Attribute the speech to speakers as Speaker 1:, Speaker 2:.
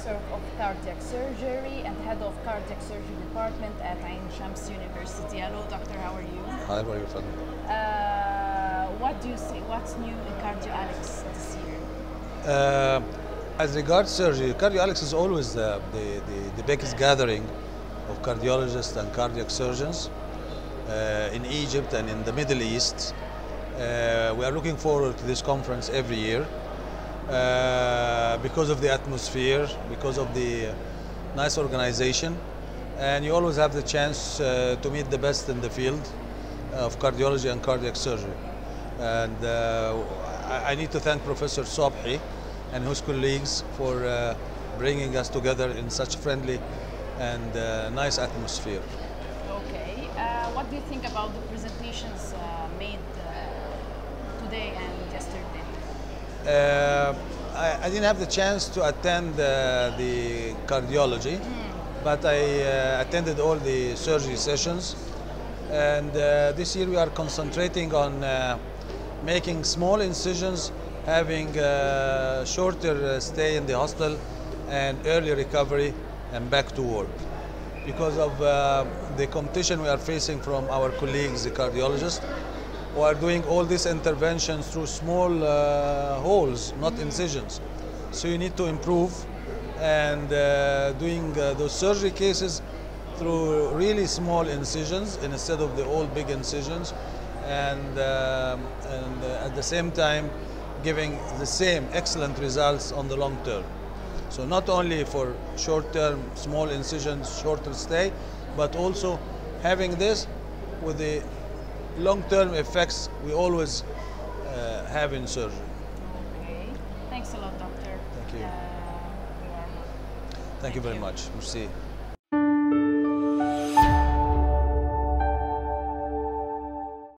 Speaker 1: Professor of Cardiac Surgery and Head of Cardiac Surgery Department at Ain Shams University. Hello, doctor. How are you?
Speaker 2: Hi, how are you, Fadl?
Speaker 1: What do you see? What's new in CardioAlex this year?
Speaker 2: As regards surgery, CardioAlex is always the biggest gathering of cardiologists and cardiac surgeons in Egypt and in the Middle East. We are looking forward to this conference every year because of the atmosphere, because of the nice organization, and you always have the chance to meet the best in the field of cardiology and cardiac surgery. And I need to thank Professor Sobhi and his colleagues for bringing us together in such friendly and nice atmosphere.
Speaker 1: Okay. What do you think about the presentations made today and yesterday?
Speaker 2: I didn't have the chance to attend the cardiology, but I attended all the surgery sessions. And this year we are concentrating on making small incisions, having shorter stay in the hospital and early recovery and back to work. Because of the competition we are facing from our colleagues, the cardiologists, who are doing all these interventions through small holes, not incisions. So you need to improve and doing those surgery cases through really small incisions instead of the all big incisions, and at the same time giving the same excellent results on the long term. So not only for short term, small incisions, shorter stay, but also having this with the long term effects we always have in surgery.
Speaker 1: Okay. Thanks a lot, doctor.
Speaker 2: Thank you. Thank you very much. Merci.